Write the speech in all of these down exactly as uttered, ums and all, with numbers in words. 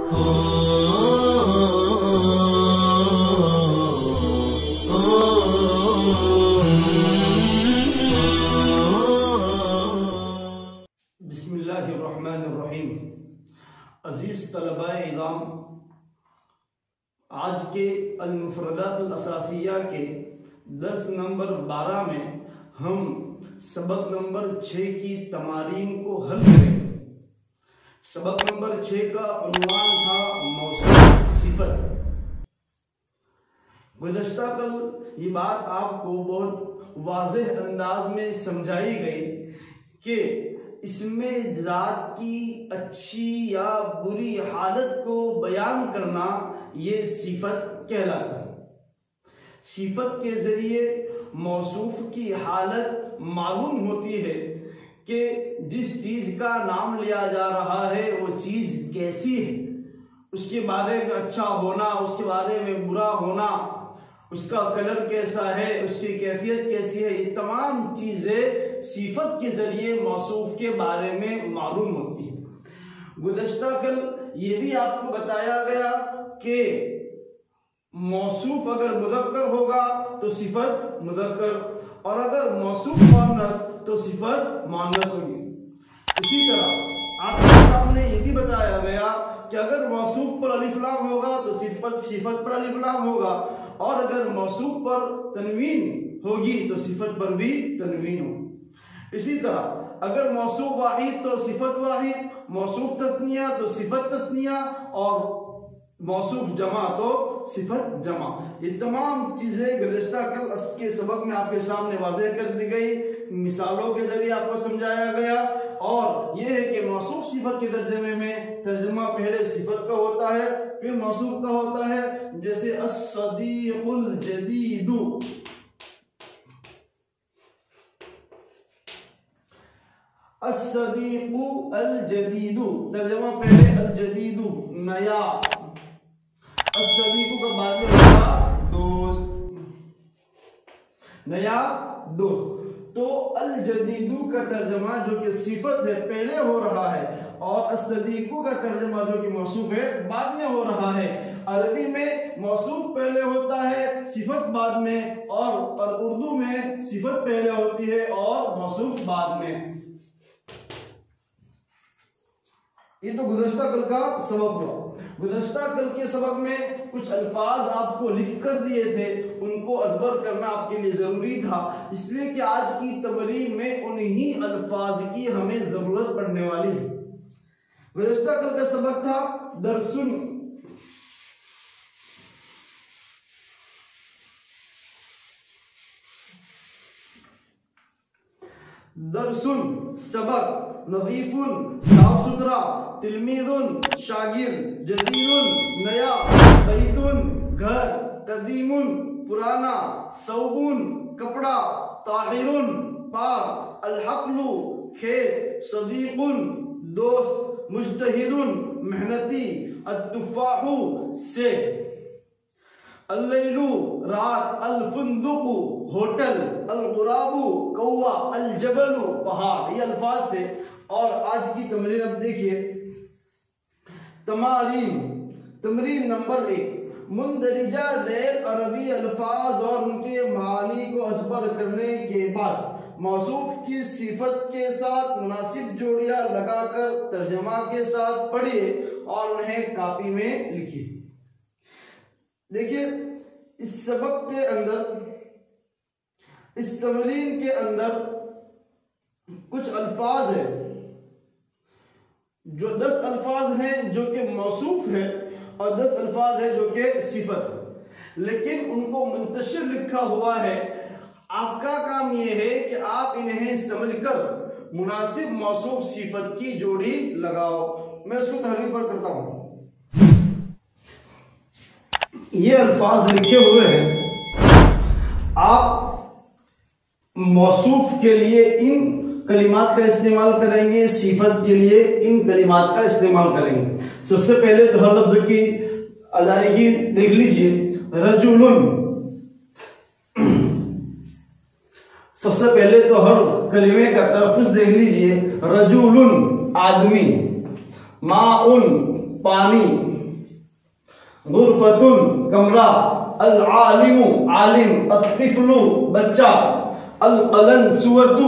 बिस्मिल्लाहिर्रहमानिर्रहीम। अजीज तलबाए इज़ाम, आज के अल-मुफ़रदातुल असासिया के दर्स नंबर बारह में हम सबक नंबर छः की तमारीन को हल करेंगे। सबक नंबर छः का उन्वान था मौसूफ सिफत। गुज़श्ता कल ये बात आपको बहुत वाज़ेह अंदाज में समझाई गई कि इसमें ज़ात की अच्छी या बुरी हालत को बयान करना ये सिफत कहलाता है। सिफत के ज़रिए मौसूफ की हालत मालूम होती है कि जिस चीज़ का नाम लिया जा रहा है वो चीज़ कैसी है, उसके बारे में अच्छा होना, उसके बारे में बुरा होना, उसका कलर कैसा है, उसकी कैफियत कैसी है, ये तमाम चीज़ें सिफत के ज़रिए मौसूफ के बारे में मालूम होती है। गुज़श्ता कल ये भी आपको बताया गया कि मौसूफ अगर मुज़क्कर होगा तो सिफत मुज़क्कर, और अगर मौसूफ मुअन्नस तो सिफत मुअन्नस होगी। इसी तरह आपके सामने ये भी बताया गया कि अगर मौसूफ पर अलिफ लाम होगा तो सिफत सिफत पर अलिफ लाम होगा, और अगर मौसूफ पर तनवीन होगी तो सिफत पर भी तनवीन होगी। इसी तरह अगर मौसूफ वाहिद तो सिफत वाहिद, मौसूफ तस्निया तो सिफत तस्निया, और मौसूफ जमा तो सिफत जमा। ये तमाम चीजें गुज़श्ता कल के सबक में आपके सामने वाज़ेह कर दी गई, मिसालों के जरिए आपको समझाया गया। और यह है कि मौसूफ सिफत के तर्जमे में तर्जमा पहले सिफत का होता है, फिर मौसूफ का होता है। जैसे अस-सदीकुल जदीदु, अस-सदीकु अल-जदीदु, तर्जमा पहले अल-जदीदु नया, अस-सदीकु का बाद में होगा दोस्त, नया दोस्त। तो अल-जदीदु का तर्जमा जो कि सिफत है पहले हो रहा है, और अस-सदीकु का तर्जमा जो कि मौसूफ है बाद में हो रहा है। अरबी में मौसूफ पहले होता है, सिफत बाद में, और, और उर्दू में सिफत पहले होती है और मौसूफ बाद में। ये तो गुज़श्ता कल का सबक हुआ। गुज़श्ता कल के सबक में कुछ अल्फाज आपको लिख कर दिए थे, उनको अज़बर करना आपके लिए जरूरी था, इसलिए कि आज की तमरीन में उन्हीं अल्फाज की हमें जरूरत पड़ने वाली है। गुज़श्ता कल का सबक था दरसुन, दरसुन सबक, नज़ीफुन साफ सुथरा, तिलमीज़ुन शागिर, जदीदुन नया, बैतुन घर, कदीमुन पुराना, सौबुन कपड़ा, ताहिरुन पाक, अलहक़लु खेत, सदीकुन दोस्त, मुज्तहिदुन मेहनती, अत्तुफ़ाहु सेब, अल्लैलु रात, अल-फुंदुकु होटल, अल-गुराबु कौवा, अल-जबलु पहाड़। ये अल्फाज थे। और आज की तमरीन अब देखिए, तमारीन। तमरीन नंबर एक, मुंदरिजा ज़ैल अरबी अल्फाज और उनके मानी को अज़बर करने के बाद मौसूफ की सिफत के साथ मुनासिब जोड़ियां लगाकर तर्जमा के साथ पढ़िए और उन्हें कापी में लिखिए। देखिए, इस सबक के अंदर, इस तमरीन के अंदर कुछ अल्फाज है, जो दस अल्फाज हैं जो कि मौसूफ है, और दस अल्फाज है जो कि सिफत है, लेकिन उनको मुंतशिर लिखा हुआ है। आपका काम यह है कि आप इन्हें समझकर मुनासिब मौसूफ सिफत की जोड़ी लगाओ। मैं उसको तहरीर करता हूं। ये अल्फाज लिखे हुए हैं, आप मौसूफ के लिए इन कलिमात का इस्तेमाल करेंगे, सिफत के लिए इन कलिमात का इस्तेमाल करेंगे। सबसे पहले तो हर लफ्ज की अदायगी देख लीजिए। रजुलुन, सबसे पहले तो हर कलिमे का तलफ़ुज़ देख लीजिए। रजुलुन आदमी, माउन पानी, गुरफतुन कमरा, अल आलिमु आलिम, अत्तिफलु बच्चा, अल कलन सुवतु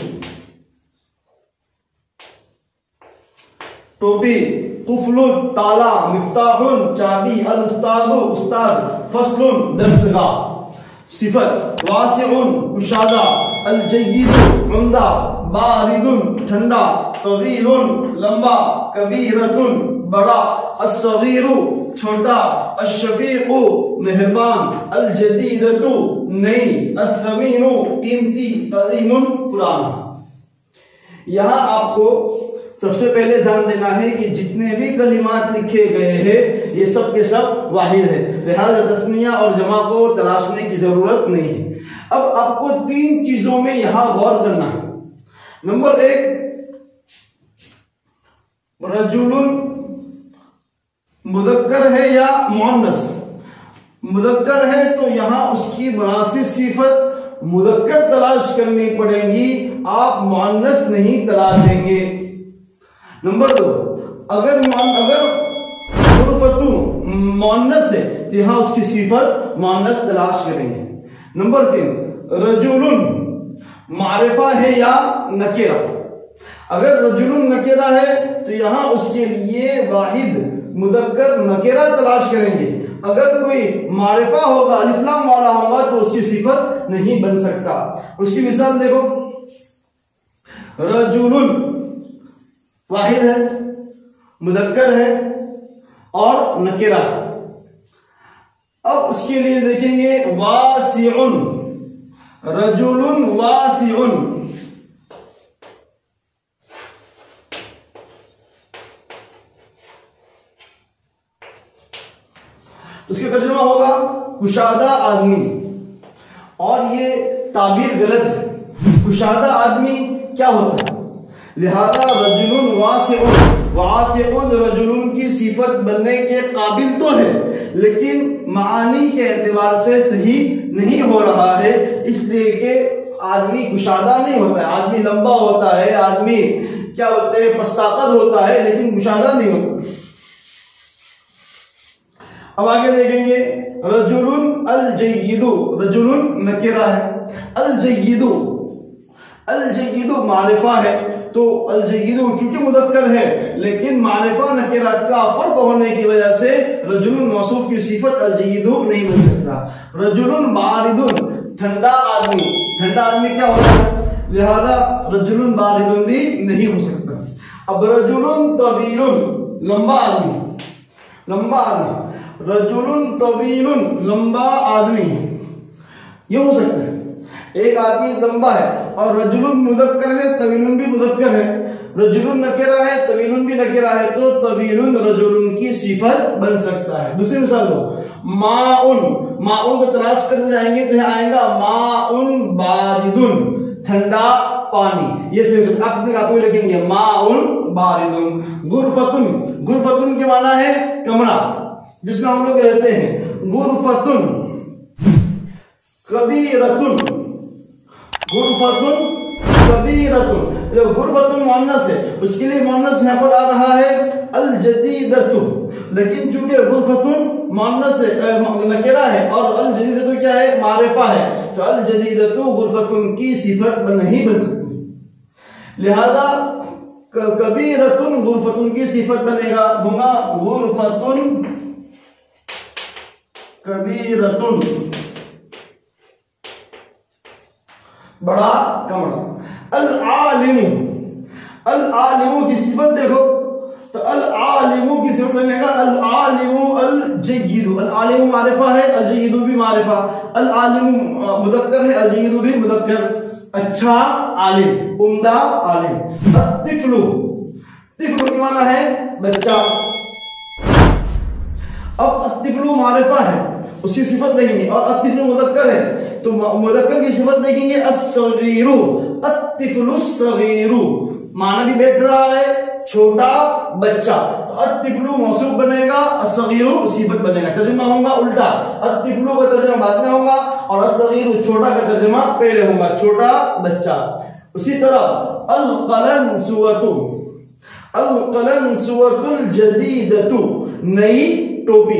टोपी, कुफलुन ताला, मिफ्ताहुन चाबी, अल उस्तादु उस्ताद, फस्लुन दरसगाह। सिफत वासिउन कुशादा, अल जय्यिदु उम्दा, बारिदुन ठंडा, तवीलुन लंबा, कबीरतुन बड़ा, अस्सगीरु छोटा, अशफीकु मेहरबान, अल जदीदतु नई, अथमीनु कीमती, कदीमुन पुराना। यहां आपको सबसे पहले ध्यान देना है कि जितने भी कलिमात लिखे गए हैं ये सब के सब वाहिद है, लिहाजा तस्निया और जमा को तलाशने की जरूरत नहीं है। अब आपको तीन चीजों में यहां गौर करना है। नंबर एक, रजुलुन मुदक्कर है या मुअन्नस। मुदक्कर है तो यहां उसकी मुनासिब सिफत मुदक्कर तलाश करनी पड़ेगी, आप मुअन्नस नहीं तलाशेंगे। नंबर दो, अगर अगर गुरफतु मुअन्नस है तो यहां उसकी सिफत मुअन्नस तलाश करेंगे। नंबर तीन, रजुलुन मारिफा है या नकेरा। अगर रजुलुन नकेरा है तो यहां उसके लिए वाहिद मुदक्कर नकेरा तलाश करेंगे। अगर कोई मारिफा होगा, अलिफ लाम वाला होगा तो उसकी सिफत नहीं बन सकता। उसकी मिसाल देखो, रजुलुन वाहिद है, मुदक्कर है और नकेरा। अब उसके लिए देखेंगे वासिउन, रजुलुन वासिउन, उसका तर्जुमा होगा कुशादा आदमी। और ये ताबीर गलत है, कुशादा आदमी क्या होता है, लिहाजा रजुलुन वासिउन, वासिउन रजुलुन की सिफत बनने के काबिल तो है लेकिन मानी के एतबार से सही नहीं हो रहा है, इसलिए कि आदमी कुशादा नहीं होता है। आदमी लंबा होता है, आदमी क्या होते हैं पस्ताकत होता है, लेकिन कुशादा नहीं होता। अब आगे देखेंगे, रजुलुन अल जय्यिदु, रजुलुन नकेरा है, अल जय्यिदु, अल जय्यिदु मारिफा है, तो अल जय्यिदु चूंकि मुदक्कर है लेकिन मारिफा नकेरा का फर्क होने की वजह से रजुलुन मौसूफ की सिफत अल जय्यिदु नहीं बन सकता। रजुलुन बारिदुन ठंडा आदमी, ठंडा आदमी क्या होता है, लिहाजा रजुलुन बारिदुन भी नहीं हो सकता। अब रजुलुन तवीलुन लंबा आदमी, लंबा आदमी, रजुलुन तवीलुन लंबा आदमी, ये हो सकता है। एक आदमी लंबा है और रजुलुन मुदक्कर है, तवीलुन भी मुदक्कर है, रजुलुन नकेरा है, तवीलुन भी नकेरा है, तो तवीलुन रजुलुन की सिफत बन सकता है। दूसरी मिसाल लो, माउन, माउन को तलाश कर जाएंगे तो यहाँ आएगा माउन बारिदुन ठंडा पानी, ये सिर्फ अपने आप लिखेंगे माउन बारिदुन। गुरफतुन, गुरफतुन के माना है कमरा जिसमें हम लोग रहते हैं। गुरफतुन, कबीरतुन, गुरफतुन कबीरतुन, गुरफतुन मुअन्नस है उसके लिए मुअन्नस यहां पर आ रहा है अल जदीदतु, लेकिन चूंकि गुरफतुन मुअन्नस है नकेरा है और अल जदीदतु क्या है मारिफा है, तो अल जदीदतु गुरफतुन की सिफत नहीं बन सकती। लिहाजा कबीरतुन गुरफतुन की सिफत बनेगा, होगा गुरफतुन कबीरतुन बड़ा कमरा। अल आलिमु, अल आलिमु की सिफत देखो तो अल आलिमु की सिफत बनेगा अल आलिमु अल जय्यिदु, अल आलिमु मारिफा है, अल जय्यिदु भी मारिफा, अल आलिमु मुदक्कर है, अल जय्यिदु भी मुदक्कर, अच्छा आलिम, उम्दा आलिम। अत्तिफलु, तिफलु की माना है बच्चा। अब अत्तिफलु मारिफा है उसकी सिफत देखेंगे और अत्तिफलु मुदक्कर है तो मुदक्कर की सिफत देखेंगे अस्सगीरु, अत्तिफलु सगीरु, माना भी बैठ रहा है छोटा बच्चा, तो अत्तिफलु मौसूफ बनेगा, अस्सगीरु सिफत बनेगा। तर्जुमा होगा उल्टा, अत्तिफलु का तर्जुमा बाद में होगा और अस्सगीरु छोटा का तर्जुमा पहले होगा, छोटा बच्चा। उसी तरह अल कलंसुवतु, अल कलंसुवतुल जदीदतु नई टोपी,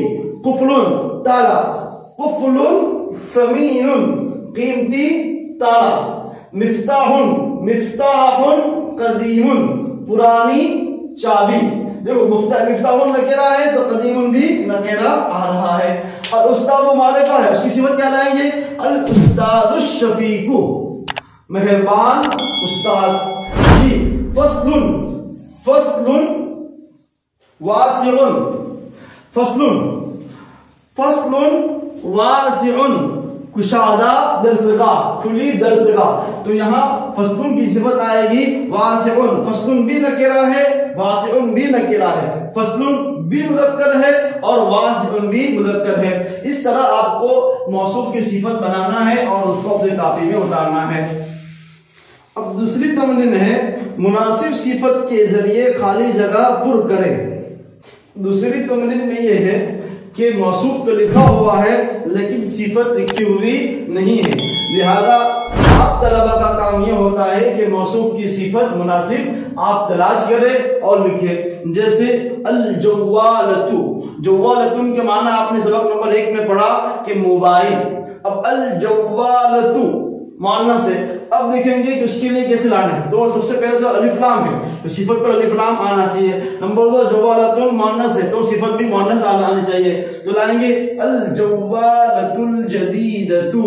कुफलुन ताला, कुफलुन समीनुन कीमती ताला, मिफ्ताहुन मिफ्ताहुन कदीमुन पुरानी चाबी। देखो मुफ्ता मिफ्ताहुन नकेरा है तो कदीमुन भी नकेरा आ रहा है। और उस्ताद मारिफा है, उसकी सिफत क्या लाएंगे? अल उस्तादुश शफीकु मेहरबान उस्ताद जी। फस्लुन फस्लुन वासिउन, फस्लुन फस्लुन वासिउन कुशादा दरसगाह, खुली दरसगाह। तो यहाँ फस्लुन की सिफत आएगी वासिउन, फस्लुन भी नकेरा है, वासिउन भी नकेरा है, फस्लुन भी मुज़क्कर है और वासिउन भी मुज़क्कर है। इस तरह आपको मौसूफ की सिफत बनाना है और उसको अपनी कॉपी में उतारना है। अब दूसरी तमरीन है मुनासिब सिफत के जरिए खाली जगह पुर करें। दूसरी तमरीन में यह है कि मौसूफ तो लिखा हुआ है लेकिन सिफत लिखी हुई नहीं है, लिहाजा आप तलबा का काम यह होता है कि मौसूफ की सिफत मुनासिब आप तलाश करें और लिखें। जैसे अल जव्वालतु, जव्वालतुन के माना आपने सबक नंबर एक में पढ़ा कि मोबाइल। अब अल जव्वालतु मानना से अब देखेंगे कि उसके लिए कैसे लाना है। तो सबसे पहले तो अलिफ लाम है तो सिफत पर अलिफ लाम आना चाहिए। नंबर दो जव्वालतुन मानना से तो सिफत भी मानना से आनी चाहिए। तो लाएंगे अल जव्वालतुल जदीदतु,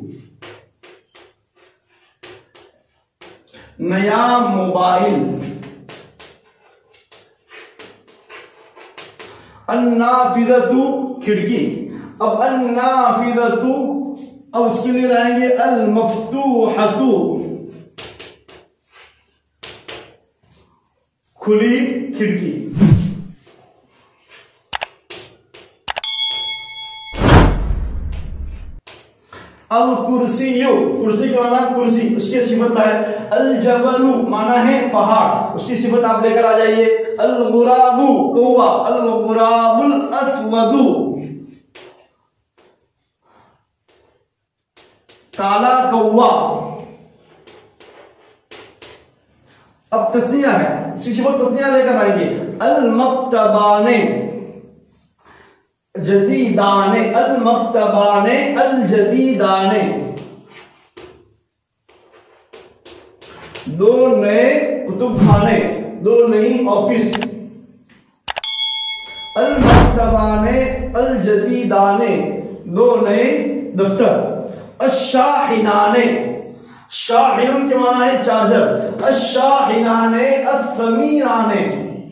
नया मोबाइल। अन्नाफिज़तु खिड़की। अब अन्नाफिज़तु अब उसके लिए लाएंगे अल मफ्तूहतु खुली खिड़की। अल कुर्सियु, कुर्सी का माना कुर्सी, उसकी सिफत है अल जबलु माना है पहाड़, उसकी सिफत आप लेकर आ जाइए। अल गुराबु कौवा, अल गुराबुल अस्वदु काला कौवा। अब तस्निया है, इसकी सिफत तस्निया लेकर आएंगे। अल मक्तबाने जदीदाने, अल मक्तबाने अल जदीदाने दो नए कुतुब खाने, दो नई ऑफिस। अल मक्तबाने अल जदीदाने दो नए दफ्तर। अशाहिनाने, शाहिन के माना है चार्जर, अशाहिनाने अस्समीराने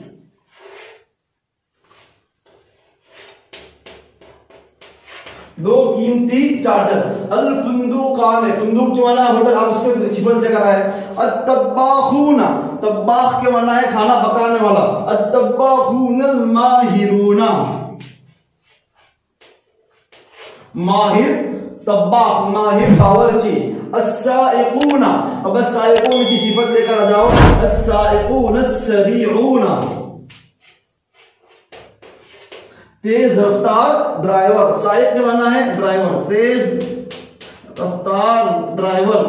दो कीमती चार्जर। अल फुंदुकाने, फुंदुक के माना होटल, आप उसके सिफत लेकर आए। अत्तबाखूना, तब्बाख के माना है खाना पकाने वाला, अत्तबाखूनल माहिरूना माहिर तब्बाख माहिर बावर्ची। अस्साइकूना, अब अस्साइकून की सिफत लेकर आ जाओ। अस्साइकून अस्सरीऊना तेज रफ्तार ड्राइवर, साइक के माना है ड्राइवर, तेज रफ्तार ड्राइवर।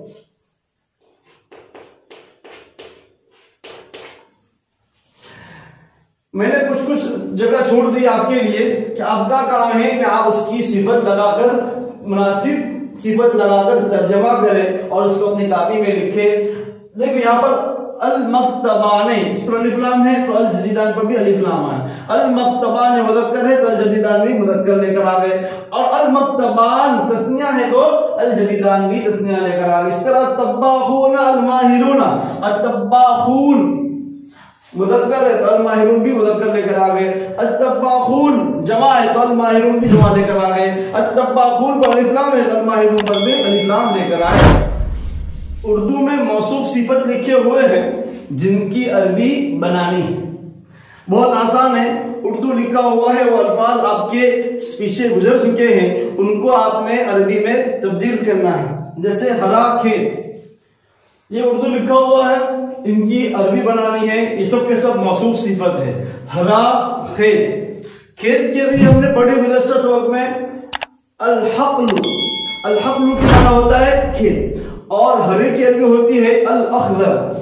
मैंने कुछ कुछ जगह छोड़ दी आपके लिए कि आपका काम है कि आप उसकी सिफत लगाकर मुनासिब सिफत लगाकर तर्जमा करें और उसको अपनी कॉपी में लिखे। देखो यहाँ पर अल मक्तबाने, इस पर अलिफ लाम है तो अल जदीदान पर भी अलिफ लाम है। अल मक्तबान मुज़क्कर है तो अल जदीदान भी मुज़क्कर लेकर आ गए, और अल मक्तबान तस्निया है तो अल जदीदान भी तस्निया लेकर आ गए। इस तरह तब्बाखून अल माहिरूना, अत्तब्बाखून मुज़क्कर है तो अल माहिरून भी मुज़क्कर लेकर आ गए। अत्तब्बाखून जमा है तो अल माहिरून भी जमा लेकर आ गए। अत्तब्बाखून पर अलिफ लाम है तो अल माहिरून पर भी अलिफ लाम लेकर आए। उर्दू में मौसूफ सिफत लिखे हुए हैं जिनकी अरबी बनानी है, बहुत आसान है। उर्दू लिखा हुआ है, वो अल्फाज आपके पीछे गुजर चुके हैं, उनको आपने अरबी में तब्दील करना है। जैसे हरा खेत, ये उर्दू लिखा हुआ है, इनकी अरबी बनानी है। ये सब के सब मौसूफ सिफत है। हरा खेत, खेत के लिए हमने पढ़े गुज़श्ता सबक में अल-हक़्लु, अल-हक़्लु का माना होता है खेत, और हरे की अरबी होती है अल-अख़ज़र।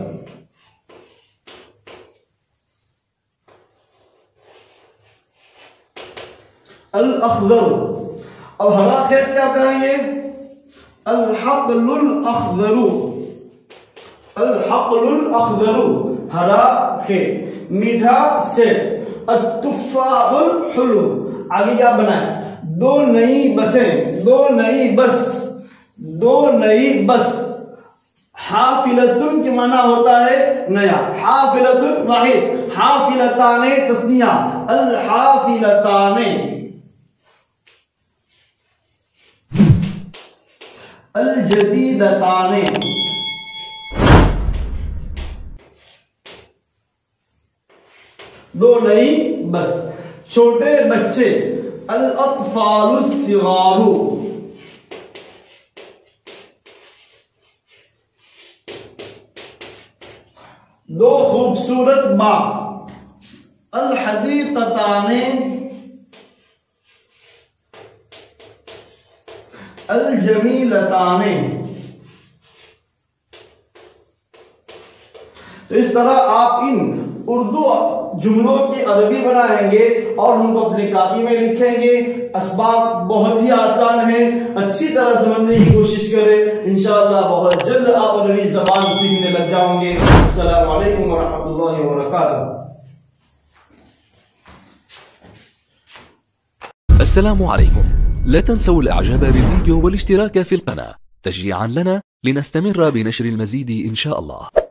अल अखदर। अब हरा खेत क्या कहेंगे? अल हक़लुल अखदरु। अल हक़लुल अखदरु हरा खेत, मीठा सेब। अत्तुफ़ाहुल हुलु, आगे क्या बनाए? दो नई बसें, दो नई बस, दो नई बस। हाफिलतुन के माना होता है नया, हाफिलतुन वाहिद, हाफिलताने तस्निया, अल हाफिलताने। अल जदीदताने, दो नई बस। छोटे बच्चे, अल अत्फालुस सिगारु। दो खूबसूरत बाग, अल हदीक़ताने, अल जमीलताने। तो इस तरह आप इन उर्दू जुमलों की अरबी बनाएंगे और उनको अपनी कॉपी में लिखेंगे। असबाब बहुत ही आसान है, अच्छी तरह समझने की कोशिश करें। इंशाअल्लाह बहुत जल्द आप अरबी ज़बान सीखने लग जाओगे। अस्सलामु अलैकुम व रहमतुल्लाहि व बरकातुहू। السلام عليكم. لا تنسوا الاعجاب بالفيديو والاشتراك في القناة تشجيعا لنا لنستمر بنشر المزيد إن شاء الله.